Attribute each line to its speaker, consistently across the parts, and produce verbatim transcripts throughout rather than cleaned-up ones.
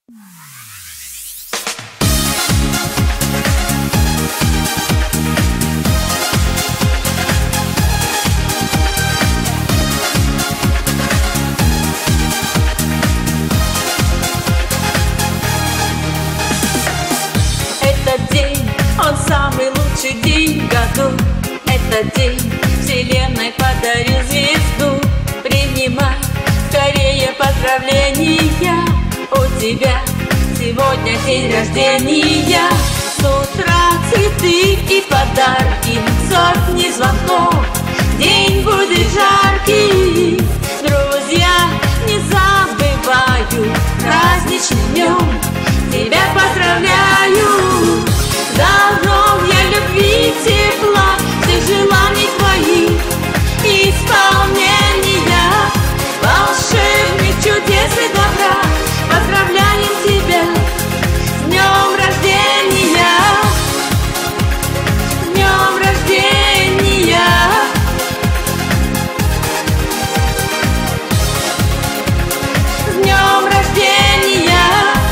Speaker 1: Этот день, он самый лучший день в году. Этот день Вселенной подарил звезду. Принимай скорее поздравления, у тебя сегодня день рождения. С утра цветы и подарки, сотни звонков, день будет жаркий. Друзья, не забываю, праздничным днем тебя поздравляю. Здоровья, любви, тепла, всех желаний твоих, исполнения волшебных чудес и добра. Поздравляем тебя с днем рождения, с днем рождения. С днем рождения.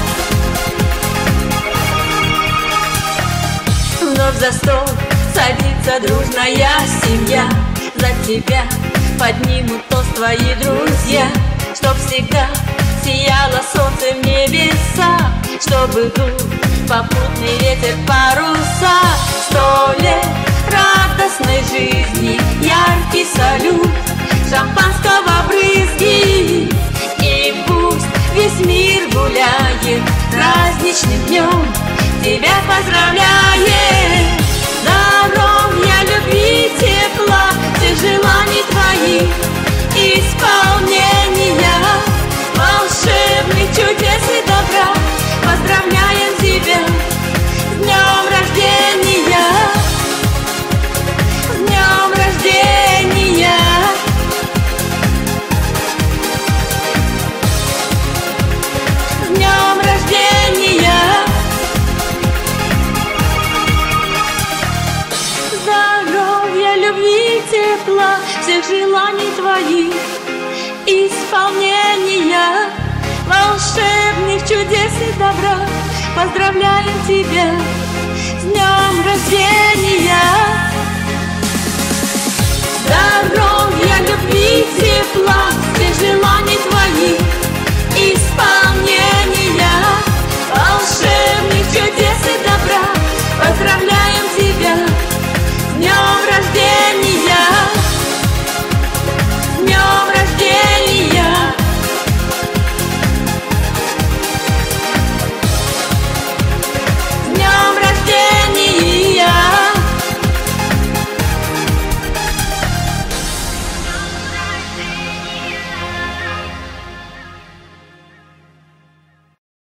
Speaker 1: Вновь за стол садится дружная семья. За тебя поднимут тост твои друзья. Чтоб всегда сияло солнце в небеса, чтобы дул попутный ветер паруса. Сто лет радостной жизни, яркий салют, шампанского брызги. И пусть весь мир гуляет праздничным днем, тебя поздравляет. Здоровья, любви, тепла, всех желаний твоих, исполнения волшебных чудес и добра. Поздравляем тебя с днем рождения, с днем рождения. С днем рождения. Здоровья, любви, тепла, всех желаний твоих, исполнения волшебных чудес и добра. Поздравляем тебя с днем рождения. Здоровья, любви, тепла, всех желаний